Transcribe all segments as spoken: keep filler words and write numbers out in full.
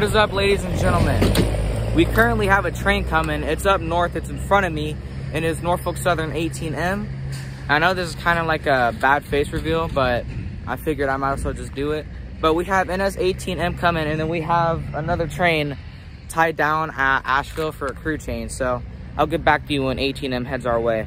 What is up, ladies and gentlemen? We currently have a train coming. It's up north, it's in front of me, and it's Norfolk Southern eighteen M. I know this is kind of like a bad face reveal, but I figured I might as well just do it. But we have N S eighteen M coming, and then we have another train tied down at Asheville for a crew change. So I'll get back to you when eighteen M heads our way.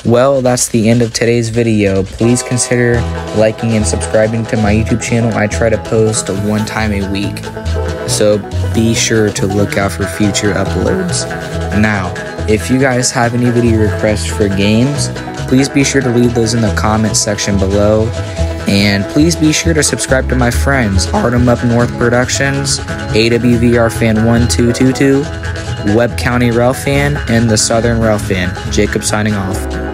Well, that's the end of today's video. Please consider liking and subscribing to my YouTube channel. I try to post one time a week, so be sure to look out for future uploads. Now, if you guys have any video requests for games, please be sure to leave those in the comment section below. And please be sure to subscribe to my friends, Artem Up North Productions, A W V R Fan one two two two, Webb County Railfan, and the Southern Railfan. Jacob signing off.